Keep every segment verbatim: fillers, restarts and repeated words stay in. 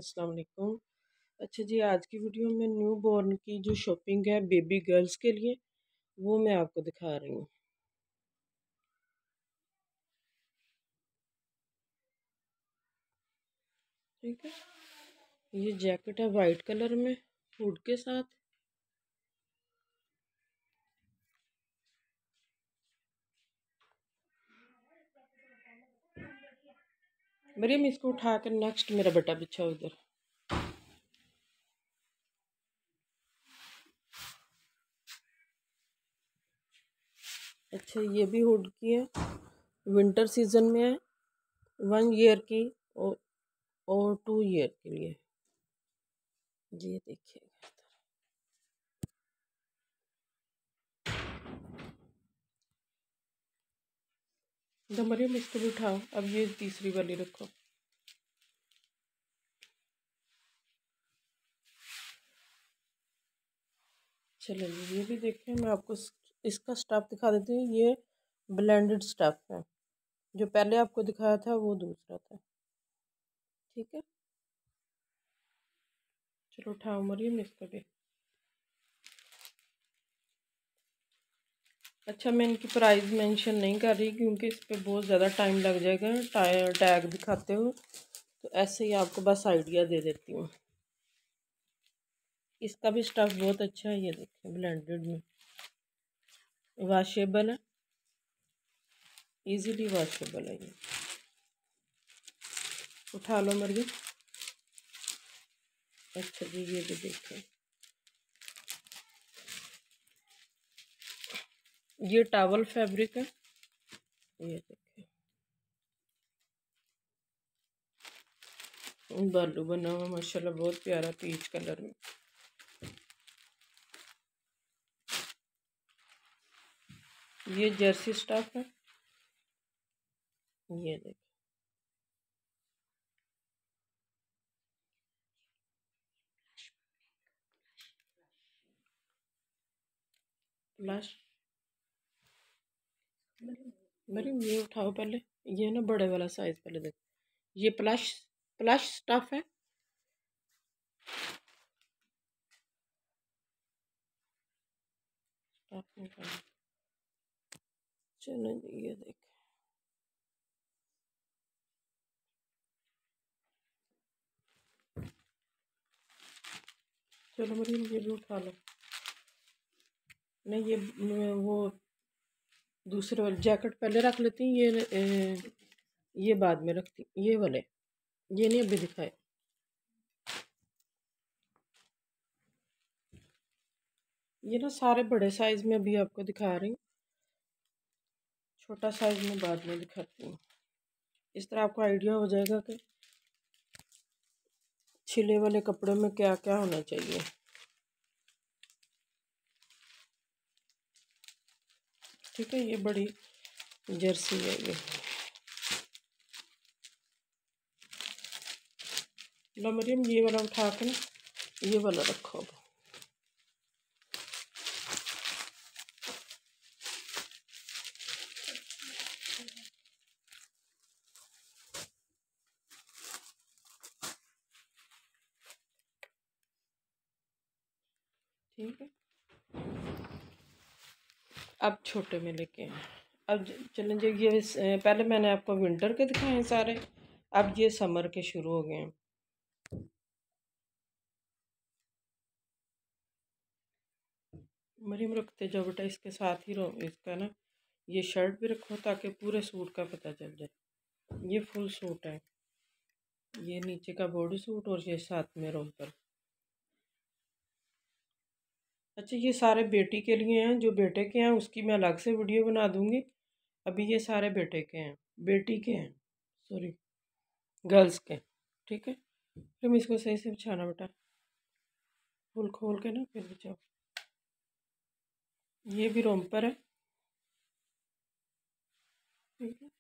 अस्सलाम वालेकुम। अच्छा जी, आज की वीडियो में न्यू बॉर्न की जो शॉपिंग है बेबी गर्ल्स के लिए, वो मैं आपको दिखा रही हूँ। ठीक है, ये जैकेट है वाइट कलर में हुड के साथ। मरियम, इसको उठा कर नेक्स्ट मेरा बेटा बिछा उधर। अच्छा, ये भी हुड की है, विंटर सीजन में है, वन ईयर की और, और टू ईयर के लिए। ये देखिए, तो मरियम इसको भी उठाओ। अब ये तीसरी वाली रखो। चलो ये भी देखें, मैं आपको इसका स्टफ दिखा देती हूँ। ये ब्लेंडेड स्टफ है, जो पहले आपको दिखाया था वो दूसरा था। ठीक है, चलो उठाओ मरियम इसको भी। अच्छा, मैं इनकी प्राइस मेंशन नहीं कर रही क्योंकि इस पर बहुत ज़्यादा टाइम लग जाएगा टैग दिखाते हो, तो ऐसे ही आपको बस आइडिया दे देती हूँ। इसका भी स्टफ बहुत अच्छा है, ये देखिए ब्लेंडेड में, वॉशेबल है, इजीली वॉशेबल है। ये उठा लो मरियम। अच्छा जी, ये भी देखें, ये टॉवल फैब्रिक है। ये देखिए बालू बना हुआ माशाल्लाह, बहुत प्यारा पीच कलर में। ये जर्सी स्टफ है। ये देखिए प्लस, मरियम ये उठाओ पहले। ये ना बड़े वाला साइज पहले देखो। ये प्लस प्लस स्टफ है। चलो ये देख, चलो मरियम ये भी उठा लो। नहीं, ये वो दूसरे वाले जैकेट पहले रख लेती हूँ, ये ए, ये बाद में रखती, ये वाले ये नहीं अभी दिखाए। ये ना सारे बड़े साइज में अभी आपको दिखा रही हूँ, छोटा साइज में बाद में दिखाती हूँ। इस तरह आपको आइडिया हो जाएगा कि छिले वाले कपड़े में क्या क्या होना चाहिए। ठीक है, ये बड़ी जर्सी है ये। लो मरियम, ये वाला उठा के ना ये वाला रखो। ठीक है, अब छोटे में लेके आए। अब चलें जी, ये पहले मैंने आपको विंटर के दिखाए हैं सारे, अब ये समर के शुरू हो गए हैं। मरीम रखते जाओ बेटा, इसके साथ ही रहो। इसका ना ये शर्ट भी रखो ताकि पूरे सूट का पता चल जाए। ये फुल सूट है, ये नीचे का बॉडी सूट और ये साथ में रोम्पर। अच्छा, ये सारे बेटी के लिए हैं, जो बेटे के हैं उसकी मैं अलग से वीडियो बना दूंगी। अभी ये सारे बेटे के हैं, बेटी के हैं, सॉरी गर्ल्स के। ठीक है, फिर इसको सही से बिछाना बेटा, फुल खोल के ना फिर बिछाओ। ये भी रोम्पर है। ठीक है,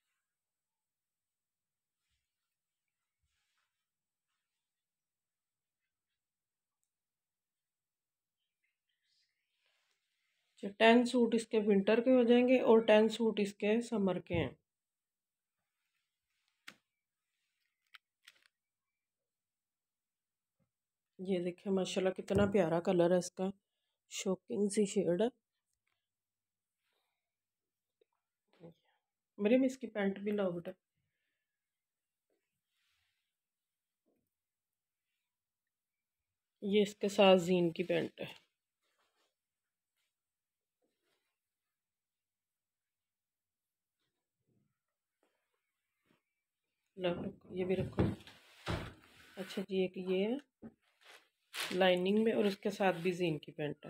टेन सूट इसके विंटर के हो जाएंगे और टेन सूट इसके समर के हैं। ये देखिए माशाल्लाह कितना प्यारा कलर है इसका, शॉकिंग सी शेड है। मरीम इसकी पैंट भी लाओ बेटा। ये इसके साथ जीन की पैंट है। लो ये भी रखो। अच्छा जी, एक ये है लाइनिंग में और उसके साथ भी जीन की पैंट है।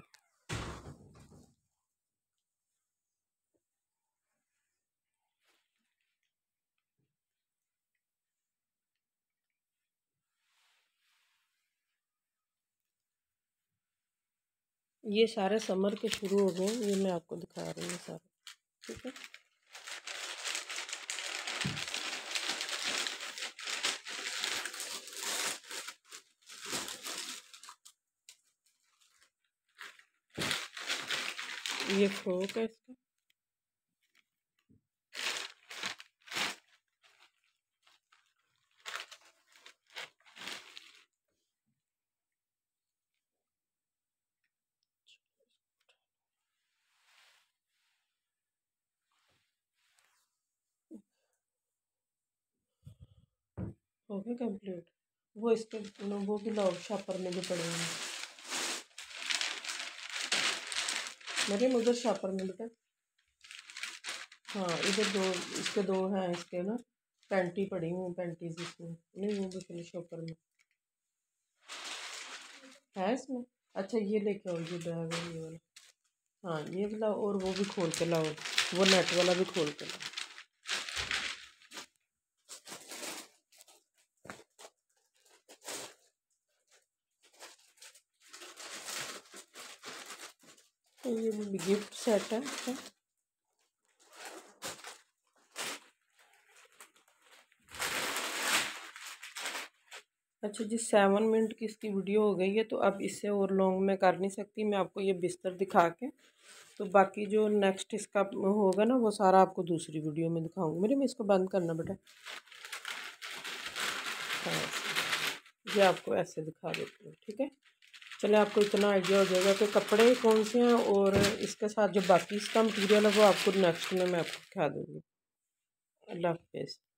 ये सारे समर के शुरू हो गए, ये मैं आपको दिखा रही हूँ सारे, ठीक है। ये फ्रॉक है इसका, हो गया कंप्लीट। वो इसके वो भी लाओ, शॉपर में भी पड़े हैं मेरे, उधर शॉपर में बेटा। हाँ इधर दो, इसके दो हैं इसके ना, पैंटी पड़ी हुई पैंटीज इसमें नहीं, वो दूसरे शॉपर में है इसमें। अच्छा ये लेके आओ, ये बैग है ये वाला। हाँ ये भी लाओ, और वो भी खोल के लाओ, वो नेट वाला भी खोल के लाओ। ये भी गिफ्ट सेट है। अच्छा अच्छा जी, सेवन मिनट की इसकी वीडियो हो गई है, तो अब इससे और लॉन्ग मैं कर नहीं सकती। मैं आपको ये बिस्तर दिखा के, तो बाकी जो नेक्स्ट इसका होगा ना, वो सारा आपको दूसरी वीडियो में दिखाऊंगी। मेरे में इसको बंद करना बेटा। हाँ ये आपको ऐसे दिखा देती हूँ, ठीक है। चले आपको इतना आइडिया हो जाएगा कि कपड़े कौन से हैं, और इसके साथ जो बाकी इसका मटीरियल है वो आपको नेक्स्ट में मैं आपको दिखा दूँगी। अल्लाह हाफिज़।